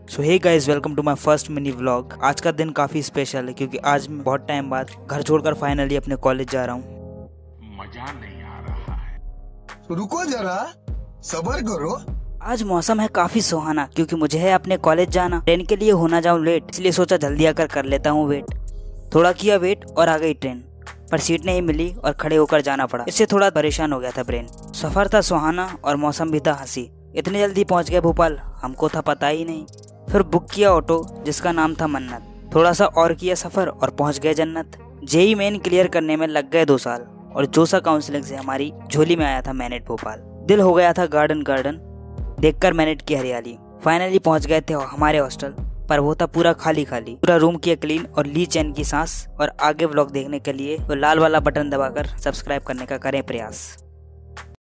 So hey guys, welcome to my first mini vlog. आज का दिन काफी स्पेशल है क्योंकि आज मैं बहुत टाइम बाद घर छोड़कर फाइनली अपने कॉलेज जा रहा हूँ। मजा नहीं आ रहा है। रुको जरा, सब्र करो। आज मौसम है काफी सुहाना क्योंकि मुझे है अपने कॉलेज जाना। ट्रेन के लिए होना जाऊँ लेट, इसलिए सोचा जल्दी आकर कर लेता हूँ वेट। थोड़ा किया वेट और आ गई ट्रेन, पर सीट नहीं मिली और खड़े होकर जाना पड़ा। इससे थोड़ा परेशान हो गया था ब्रेन। सफर था सुहाना और मौसम भी था हंसी। इतने जल्दी पहुंच गए भोपाल, हमको था पता ही नहीं। फिर बुक किया ऑटो जिसका नाम था मन्नत। थोड़ा सा और किया सफर और पहुंच गए जन्नत। जेई मेन क्लियर करने में लग गए 2 साल और जोसा काउंसलिंग से हमारी झोली में आया था मैनेट भोपाल। दिल हो गया था गार्डन गार्डन देखकर मैनेट की हरियाली। फाइनली पहुंच गए थे हमारे हॉस्टल, पर वो था पूरा खाली खाली। पूरा रूम किया क्लीन और ली चैन की सांस। और आगे व्लॉग देखने के लिए तो लाल वाला बटन दबाकर सब्सक्राइब करने का करें प्रयास।